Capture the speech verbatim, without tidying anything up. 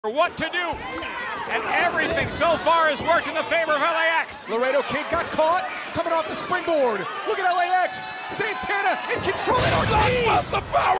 what to do, and everything so far has worked in the favor of L A X. Laredo Kid got caught coming off the springboard. Look at L A X. Santana in control. Ortiz.